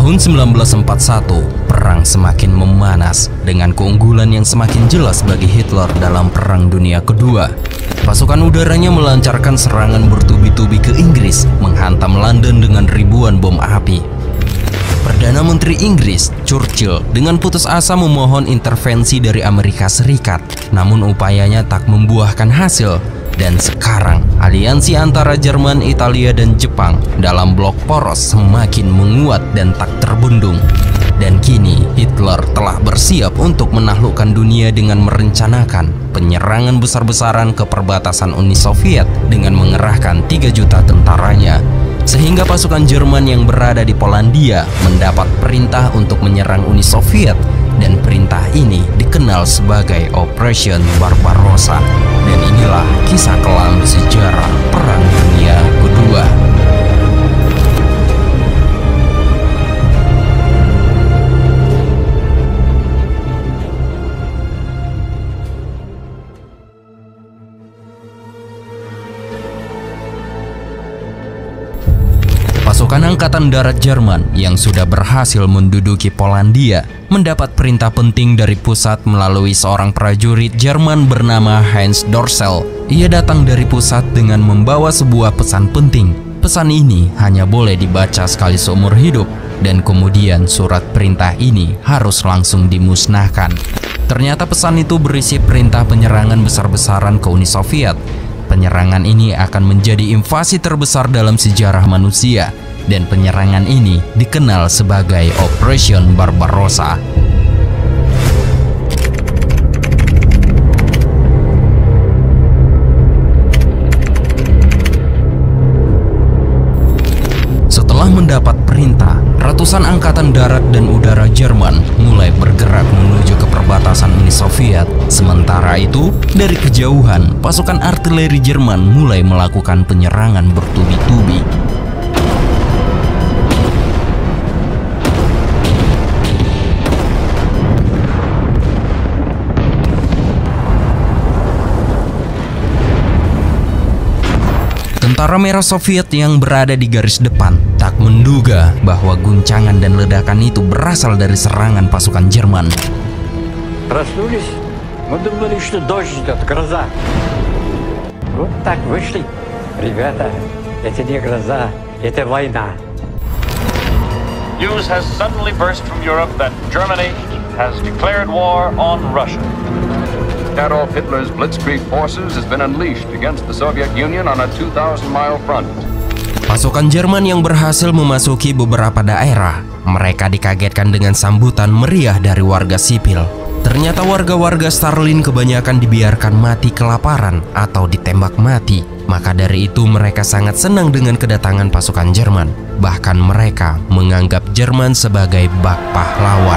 Tahun 1941, perang semakin memanas dengan keunggulan yang semakin jelas bagi Hitler dalam Perang Dunia Kedua. Pasukan udaranya melancarkan serangan bertubi-tubi ke Inggris, menghantam London dengan ribuan bom api. Perdana Menteri Inggris, Churchill, dengan putus asa memohon intervensi dari Amerika Serikat, namun upayanya tak membuahkan hasil. Dan sekarang, aliansi antara Jerman, Italia, dan Jepang dalam blok poros semakin menguat dan tak terbendung. Dan kini, Hitler telah bersiap untuk menaklukkan dunia dengan merencanakan penyerangan besar-besaran ke perbatasan Uni Soviet dengan mengerahkan 3 juta tentaranya. Sehingga pasukan Jerman yang berada di Polandia mendapat perintah untuk menyerang Uni Soviet. Dan perintah ini dikenal sebagai Operation Barbarossa. Dan inilah kisah kelam sejarah Perang Dunia Kedua. Pasukan Angkatan Darat Jerman yang sudah berhasil menduduki Polandia mendapat perintah penting dari pusat melalui seorang prajurit Jerman bernama Heinz Dorsel. Ia datang dari pusat dengan membawa sebuah pesan penting. Pesan ini hanya boleh dibaca sekali seumur hidup, dan kemudian surat perintah ini harus langsung dimusnahkan. Ternyata pesan itu berisi perintah penyerangan besar-besaran ke Uni Soviet. Penyerangan ini akan menjadi invasi terbesar dalam sejarah manusia, dan penyerangan ini dikenal sebagai Operation Barbarossa. Setelah mendapat perintah, ratusan angkatan darat dan udara Jerman mulai bergerak menuju ke perbatasan Uni Soviet. Sementara itu, dari kejauhan, pasukan artileri Jerman mulai melakukan penyerangan bertubi-tubi. Tentara Merah Soviet yang berada di garis depan tak menduga bahwa guncangan dan ledakan itu berasal dari serangan pasukan Jerman. Проснулись, мы думали, что дождь идет, гроза. Вот так вышли. Ребята, это не гроза, это война. News has suddenly burst from Europe that Germany has declared war on Russia. Adolf Hitler's Blitzkrieg forces has been unleashed against the Soviet Union on a 2,000-mile front. Pasukan Jerman yang berhasil memasuki beberapa daerah, mereka dikagetkan dengan sambutan meriah dari warga sipil. Ternyata warga-warga Stalin kebanyakan dibiarkan mati kelaparan atau ditembak mati. Maka dari itu mereka sangat senang dengan kedatangan pasukan Jerman. Bahkan mereka menganggap Jerman sebagai bak pahlawan.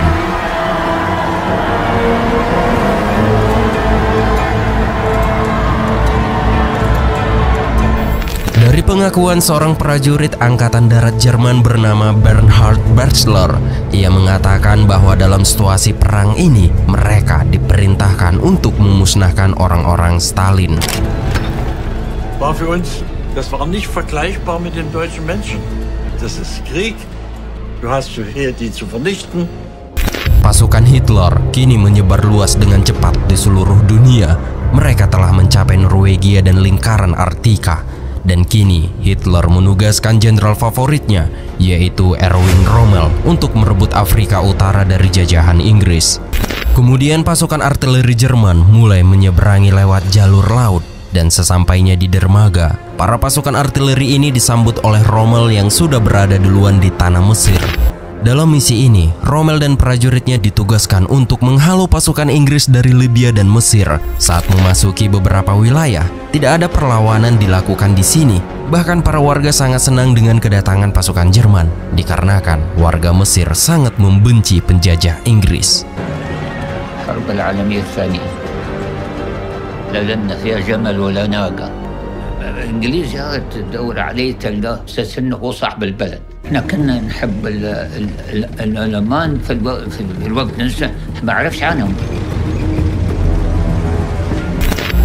Dari pengakuan seorang prajurit Angkatan Darat Jerman bernama Bernhard Bertzler, ia mengatakan bahwa dalam situasi perang ini mereka diperintahkan untuk memusnahkan orang-orang Stalin. War für uns, das war nicht vergleichbar mit den deutschen Menschen. Das ist Krieg. Du hast hier die zu vernichten. Pasukan Hitler kini menyebar luas dengan cepat di seluruh dunia. Mereka telah mencapai Norwegia dan lingkaran Arktika. Dan kini Hitler menugaskan jenderal favoritnya, yaitu Erwin Rommel, untuk merebut Afrika Utara dari jajahan Inggris. Kemudian pasukan artileri Jerman mulai menyeberangi lewat jalur laut. Dan sesampainya di dermaga, para pasukan artileri ini disambut oleh Rommel yang sudah berada duluan di tanah Mesir. Dalam misi ini, Rommel dan prajuritnya ditugaskan untuk menghalau pasukan Inggris dari Libya dan Mesir. Saat memasuki beberapa wilayah, tidak ada perlawanan dilakukan di sini. Bahkan para warga sangat senang dengan kedatangan pasukan Jerman, dikarenakan warga Mesir sangat membenci penjajah Inggris. الحرب العالمية الثانية لا لنا فيها جمل ولا ناقة. الإنجليز تدور عليه تلقاه أساس إنه هو صاحب البلد. إحنا كنا نحب الألمان في الوقت نفسه ما عرفش عنهم.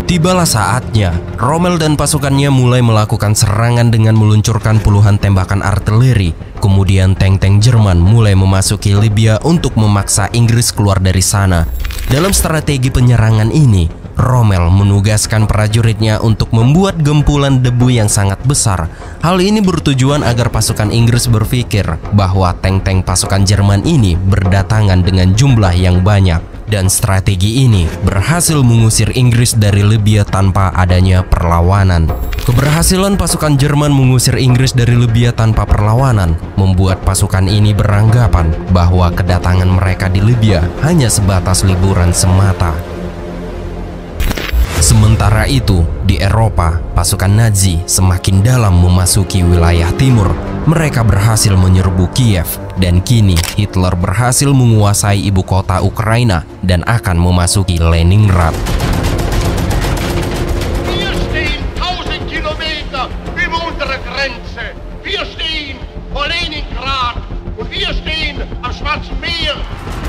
Tibalah saatnya, Rommel dan pasukannya mulai melakukan serangan dengan meluncurkan puluhan tembakan artileri. Kemudian tank-tank Jerman mulai memasuki Libya untuk memaksa Inggris keluar dari sana. Dalam strategi penyerangan ini, Rommel menugaskan prajuritnya untuk membuat gempulan debu yang sangat besar. Hal ini bertujuan agar pasukan Inggris berpikir bahwa tank-tank pasukan Jerman ini berdatangan dengan jumlah yang banyak. Dan strategi ini berhasil mengusir Inggris dari Libya tanpa adanya perlawanan. Keberhasilan pasukan Jerman mengusir Inggris dari Libya tanpa perlawanan membuat pasukan ini beranggapan bahwa kedatangan mereka di Libya hanya sebatas liburan semata. Sementara itu, di Eropa, pasukan Nazi semakin dalam memasuki wilayah timur. Mereka berhasil menyerbu Kiev, dan kini Hitler berhasil menguasai ibu kota Ukraina dan akan memasuki Leningrad. Wir stehen 1000 Kilometer über unsere Grenze. Wir stehen vor Leningrad und wir stehen am Schwarzen Meer.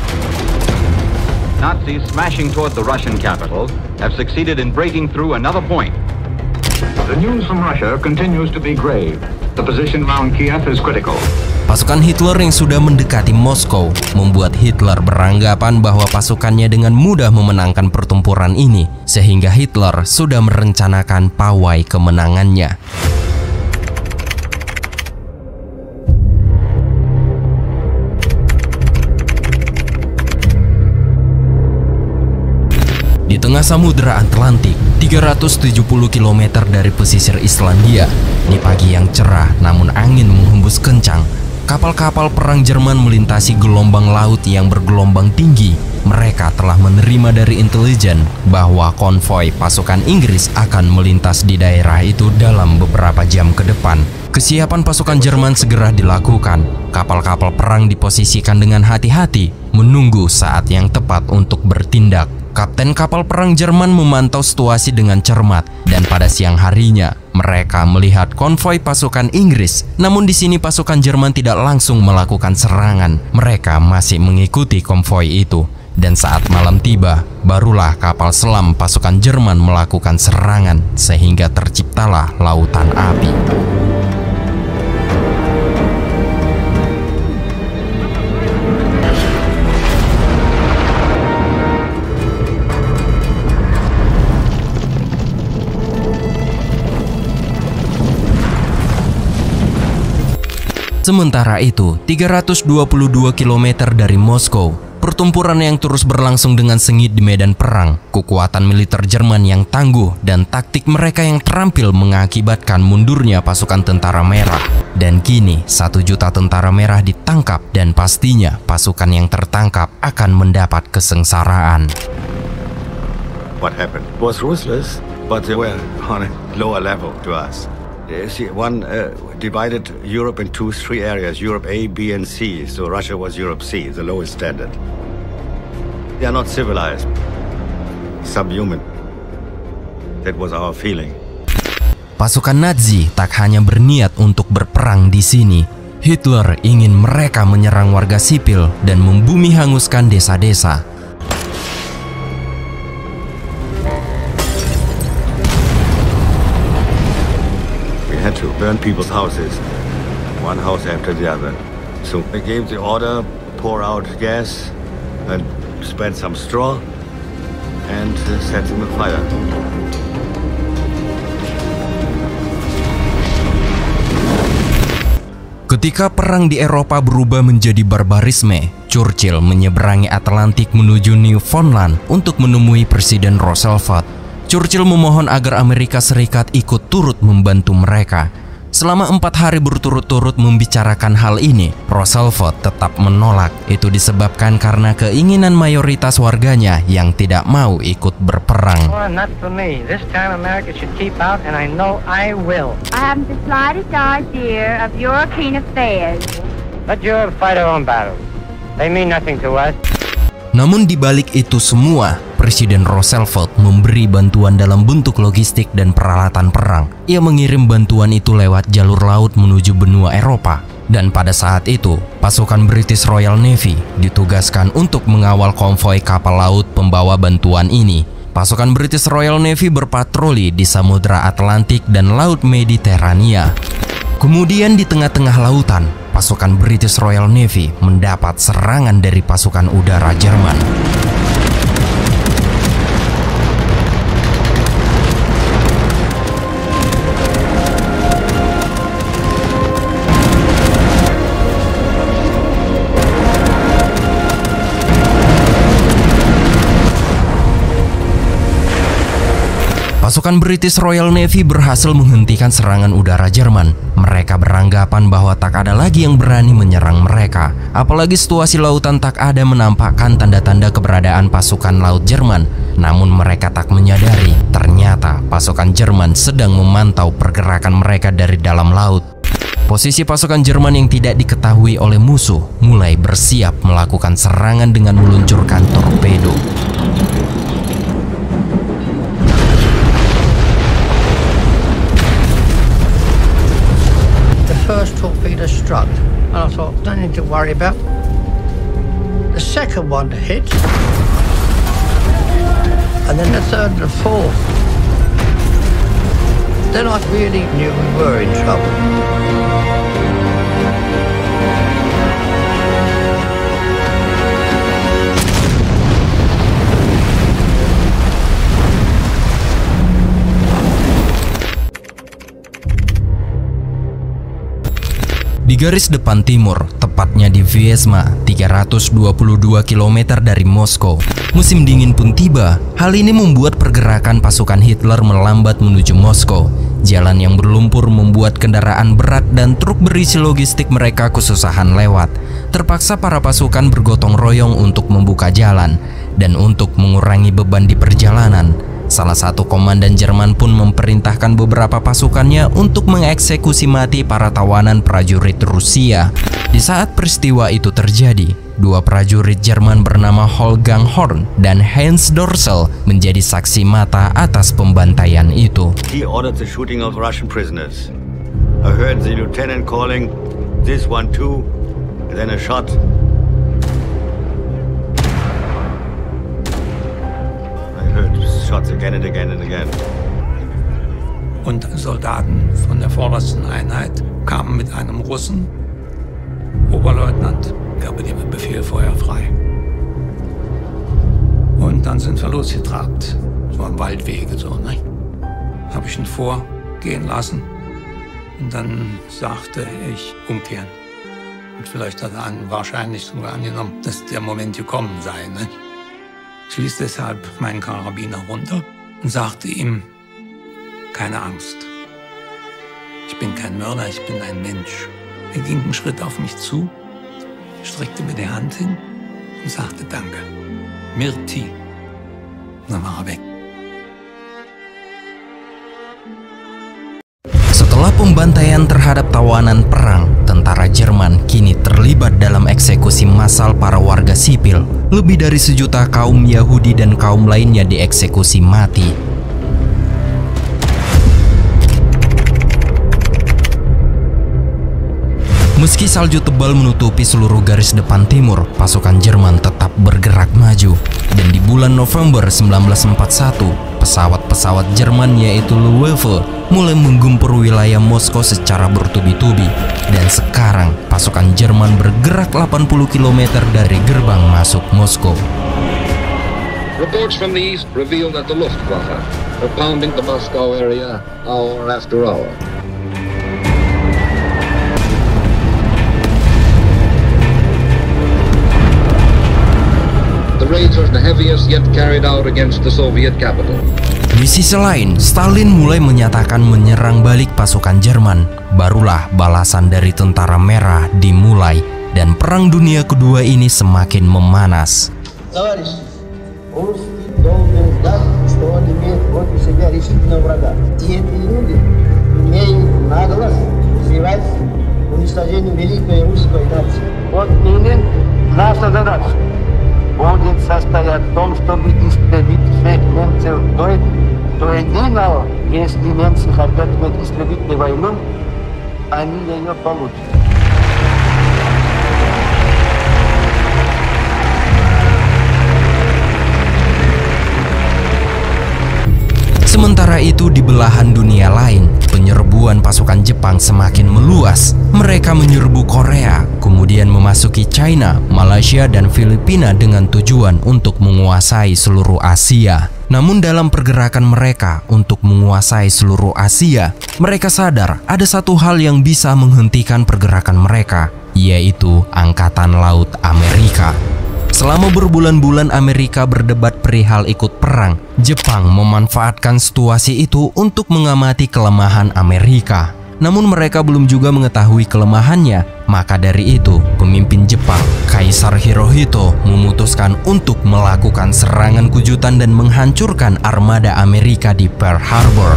Nazis smashing toward the Russian capital have succeeded in breaking through another point. The news from Russia continues to be grave. The position around Kiev is critical. Pasukan Hitler yang sudah mendekati Moskow membuat Hitler beranggapan bahwa pasukannya dengan mudah memenangkan pertempuran ini, sehingga Hitler sudah merencanakan pawai kemenangannya. Di tengah Samudra Atlantik, 370 km dari pesisir Islandia, di pagi yang cerah namun angin menghembus kencang, kapal-kapal perang Jerman melintasi gelombang laut yang bergelombang tinggi. Mereka telah menerima dari intelijen bahwa konvoi pasukan Inggris akan melintas di daerah itu dalam beberapa jam ke depan. Kesiapan pasukan Jerman segera dilakukan. Kapal-kapal perang diposisikan dengan hati-hati, menunggu saat yang tepat untuk bertindak. Kapten kapal perang Jerman memantau situasi dengan cermat, dan pada siang harinya mereka melihat konvoi pasukan Inggris. Namun di sini pasukan Jerman tidak langsung melakukan serangan. Mereka masih mengikuti konvoi itu. Dan saat malam tiba, barulah kapal selam pasukan Jerman melakukan serangan, sehingga terciptalah lautan api. Sementara itu, 322 km dari Moskow, pertempuran yang terus berlangsung dengan sengit di medan perang. Kekuatan militer Jerman yang tangguh dan taktik mereka yang terampil mengakibatkan mundurnya pasukan tentara merah. Dan kini 1 juta tentara merah ditangkap, dan pastinya pasukan yang tertangkap akan mendapat kesengsaraan. What happened was ruthless, but they were on a lower level to us. One divided Europe into 3 areas, Europe A, B, and C. So Russia was Europe C, the lowest standard. They are not civilized, subhuman. That was our feeling. Pasukan Nazi tak hanya berniat untuk berperang di sini. Hitler ingin mereka menyerang warga sipil dan membumi hanguskan desa-desa. Had to burn people's houses, one house after the other. So they gave the order, pour out gas and spread some straw and set them afire. Ketika perang di Eropa berubah menjadi barbarisme, Churchill menyeberangi Atlantik menuju Newfoundland untuk menemui Presiden Roosevelt. Churchill memohon agar Amerika Serikat ikut turut membantu mereka. Selama 4 hari berturut-turut membicarakan hal ini, Roosevelt tetap menolak. Itu disebabkan karena keinginan mayoritas warganya yang tidak mau ikut berperang. Oh, not for me. This time America should keep out, and I know I will. I haven't the slightest idea of European affairs. Let Europe fight our own battles. They mean nothing to us. Namun di balik itu semua, Presiden Roosevelt memberi bantuan dalam bentuk logistik dan peralatan perang. Ia mengirim bantuan itu lewat jalur laut menuju benua Eropa. Dan pada saat itu, pasukan British Royal Navy ditugaskan untuk mengawal konvoi kapal laut pembawa bantuan ini. pasukan British Royal Navy berpatroli di Samudra Atlantik dan Laut Mediterania. Kemudian di tengah-tengah lautan, pasukan British Royal Navy mendapat serangan dari pasukan udara Jerman. Pasukan British Royal Navy berhasil menghentikan serangan udara Jerman. Mereka beranggapan bahwa tak ada lagi yang berani menyerang mereka. Apalagi situasi lautan tak ada menampakkan tanda-tanda keberadaan pasukan laut Jerman. Namun mereka tak menyadari, ternyata pasukan Jerman sedang memantau pergerakan mereka dari dalam laut. Posisi pasukan Jerman yang tidak diketahui oleh musuh mulai bersiap melakukan serangan dengan meluncurkan torpedo. First torpedo struck, and I thought, don't need to worry about. The second one hit, and then the third and the fourth. Then I really knew we were in trouble. Di garis depan timur, tepatnya di Vyazma, 322 km dari Moskow, musim dingin pun tiba. Hal ini membuat pergerakan pasukan Hitler melambat menuju Moskow. Jalan yang berlumpur membuat kendaraan berat dan truk berisi logistik mereka kesusahan lewat. Terpaksa para pasukan bergotong royong untuk membuka jalan. Dan untuk mengurangi beban di perjalanan, salah satu komandan Jerman pun memerintahkan beberapa pasukannya untuk mengeksekusi mati para tawanan prajurit Rusia. Di saat peristiwa itu terjadi, dua prajurit Jerman bernama Wolfgang Horn dan Heinz Dorsel menjadi saksi mata atas pembantaian itu. He ordered the shooting of Russian prisoners. I heard the lieutenant calling, "This one too," and then a shot. Shots again and again and again. Und Soldaten von der vordersten Einheit kamen mit einem Russen, Oberleutnant, gab dem Befehl Feuer frei. Und dann sind wir losgetrabt. So am Waldwege so, ne? Habe ich ihn vorgehen lassen und dann sagte ich umkehren. Und vielleicht hat er wahrscheinlich sogar angenommen, dass der Moment gekommen sei, ne? Ich ließ deshalb meinen Karabiner runter und sagte ihm, keine Angst. Ich bin kein Mörder, ich bin ein Mensch. Er ging einen Schritt auf mich zu, streckte mir die Hand hin und sagte Danke. Mirti. Und dann war er weg. Setelah pembantaian terhadap tawanan perang, tentara Jerman kini terlibat dalam eksekusi massal para warga sipil. Lebih dari 1 juta kaum Yahudi dan kaum lainnya dieksekusi mati. Meski salju tebal menutupi seluruh garis depan timur, pasukan Jerman tetap bergerak maju. Dan di bulan November 1941, pesawat-pesawat Jerman yaitu Luftwaffe mulai menggempur wilayah Moskow secara bertubi-tubi. Dan sekarang pasukan Jerman bergerak 80 km dari gerbang masuk Moskow. Reports from the east reveal that the Luftwaffe are pounding the Moscow area hour after hour. The raids are the heaviest yet carried out against the Soviet capital. Di sisi lain, Stalin mulai menyatakan menyerang balik pasukan Jerman. Barulah balasan dari Tentara Merah dimulai dan Perang Dunia Kedua ini semakin memanas. Будет состоять в том, чтобы истребить всех немцев до единого. Если немцы хотят истребить войну, они ее получат. Sementara itu di belahan dunia lain, penyerbuan pasukan Jepang semakin meluas. Mereka menyerbu Korea, kemudian memasuki China, Malaysia, dan Filipina dengan tujuan untuk menguasai seluruh Asia. Namun dalam pergerakan mereka untuk menguasai seluruh Asia, mereka sadar ada satu hal yang bisa menghentikan pergerakan mereka, yaitu Angkatan Laut Amerika. Selama berbulan-bulan Amerika berdebat perihal ikut perang, Jepang memanfaatkan situasi itu untuk mengamati kelemahan Amerika. Namun mereka belum juga mengetahui kelemahannya, maka dari itu pemimpin Jepang, Kaisar Hirohito, memutuskan untuk melakukan serangan kejutan dan menghancurkan armada Amerika di Pearl Harbor.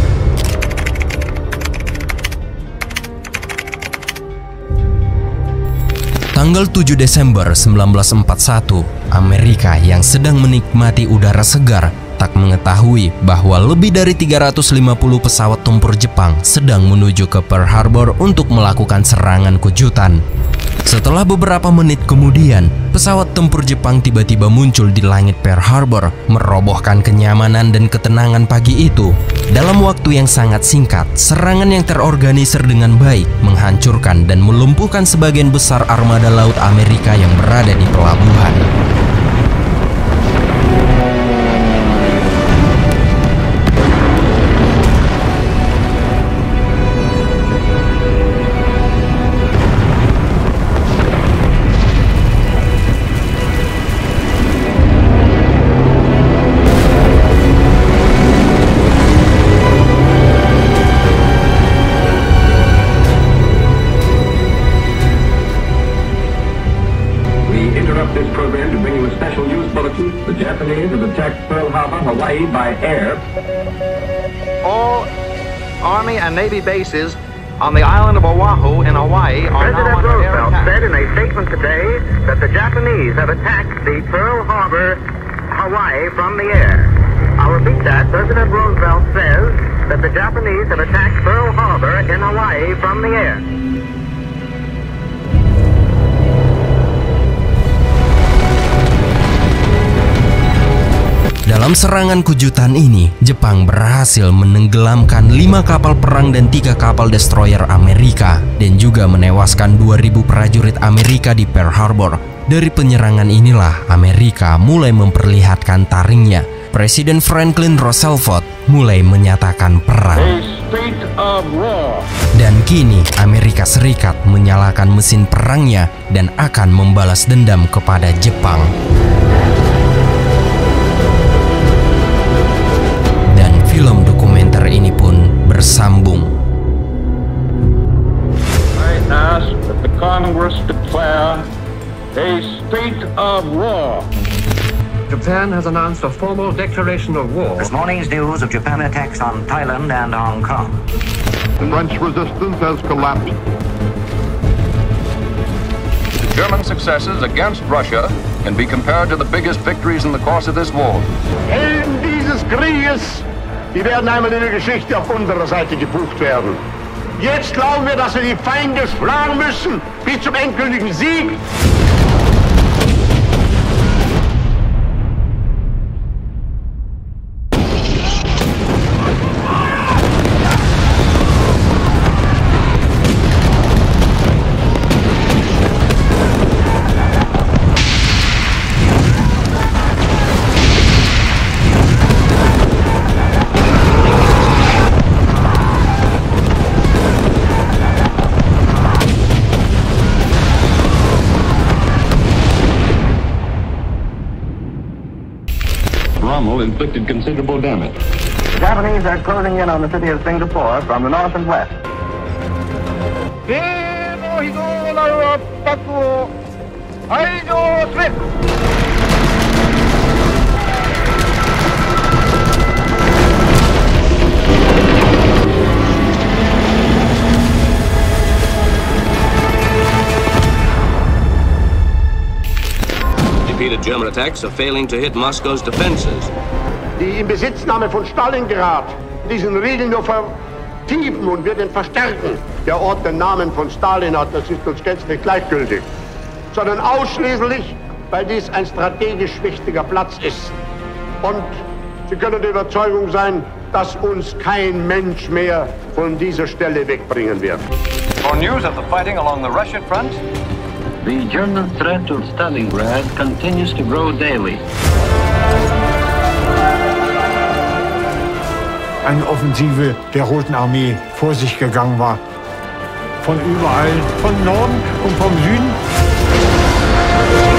Tanggal 7 Desember 1941, Amerika yang sedang menikmati udara segar tak mengetahui bahwa lebih dari 350 pesawat tempur Jepang sedang menuju ke Pearl Harbor untuk melakukan serangan kejutan. Setelah beberapa menit kemudian, pesawat tempur Jepang tiba-tiba muncul di langit Pearl Harbor, merobohkan kenyamanan dan ketenangan pagi itu. Dalam waktu yang sangat singkat, serangan yang terorganisir dengan baik menghancurkan dan melumpuhkan sebagian besar armada laut Amerika yang berada di pelabuhan. By air. All Army and Navy bases on the island of Oahu in Hawaii are now under air attack. President Roosevelt said in a statement today that the Japanese have attacked the Pearl Harbor, Hawaii, from the air. I'll repeat that. President Roosevelt says that the Japanese have attacked Pearl Harbor in Hawaii from the air. Dalam serangan kejutan ini, Jepang berhasil menenggelamkan 5 kapal perang dan 3 kapal destroyer Amerika dan juga menewaskan 2.000 prajurit Amerika di Pearl Harbor. Dari penyerangan inilah Amerika mulai memperlihatkan taringnya. Presiden Franklin Roosevelt mulai menyatakan perang. Dan kini Amerika Serikat menyalakan mesin perangnya dan akan membalas dendam kepada Jepang. Film dokumenter ini pun bersambung. I ask that the Congress declare a state of war. Japan has announced a formal declaration of war. This morning's news of Japan attacks on Thailand and Hong Kong. The French resistance has collapsed. German successes against Russia can be compared to the biggest victories in the course of this war. Helden dieses Krieges, die werden einmal in der Geschichte auf unserer Seite gebucht werden. Jetzt glauben wir, dass wir die Feinde schlagen müssen bis zum endgültigen Sieg. Rommel inflicted considerable damage. The Japanese are closing in on the city of Singapore from the north and west. Repeated German attacks are failing to hit Moscow's defenses. Die Inbesitznahme von Stalingrad, diesen Riegel nur vertiefen und wird ihn verstärken. Der Ort den Namen von Stalin hat, das ist uns gänzlich gleichgültig. Sondern ausschließlich, weil dies ein strategisch wichtiger Platz ist. Und Sie können der Überzeugung sein, dass uns kein Mensch mehr von dieser Stelle wegbringen wird. For news of the fighting along the Russian front, the German threat of Stalingrad continues to grow daily. Eine Offensive der Roten Armee vor sich gegangen war. Von überall, von Norden und vom Süden.